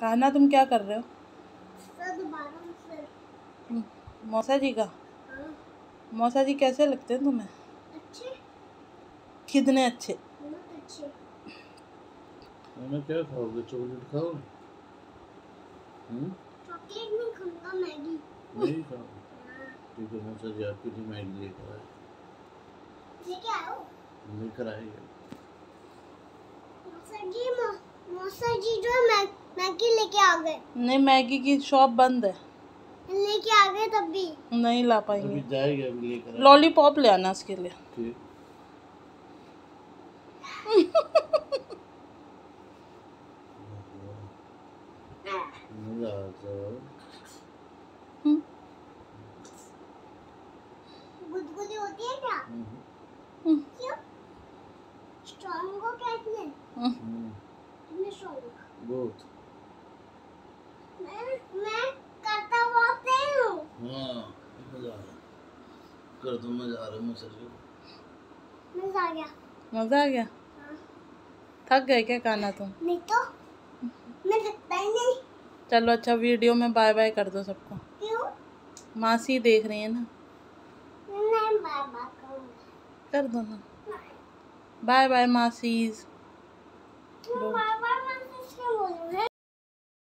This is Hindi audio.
कहना तुम क्या कर रहे हो? दोबारा मौसा जी का? हाँ। मौसा जी कैसे लगते हैं तुम्हें? अच्छे। कितने अच्छे? बहुत अच्छे। क्या खाओगे? चॉकलेट खाओगे? चॉकलेट नहीं खाऊंगा, मैगी। नहीं खाओगे? ठीक है, मौसा जी आपके लिए मैगी लेकर आए। लेके आओ। लेकर आएगा। मौसा जी जो मैगी लेके आ गए। नहीं, मैगी की शॉप बंद है। लेके आ गए तब भी नहीं ला अभी पाएंगे। जाएगा, अभी लेकर लॉलीपॉप ले आना उसके लिए। ठीक। मजा आ जाओ। गुदगुदी होती है क्या? क्यों? स्ट्रॉन्ग हो क्या इतने? इतने स्ट्रॉन्ग? बहुत। मैं करता बहुत हूँ। हाँ, मजा आ रहा। कर तो मजा आ रहा मौसा जी। मजा आ गया। मजा आ गया? हाँ। थक गए क्या कान्हा तुम? नहीं तो मैं थकता ही नहीं। चलो अच्छा, वीडियो में बाय बाय कर दो सबको। क्यों? मासी देख रही है ना। नहीं, बाय बाय करूँगा। कर दो ना। Bye bye masses. बाय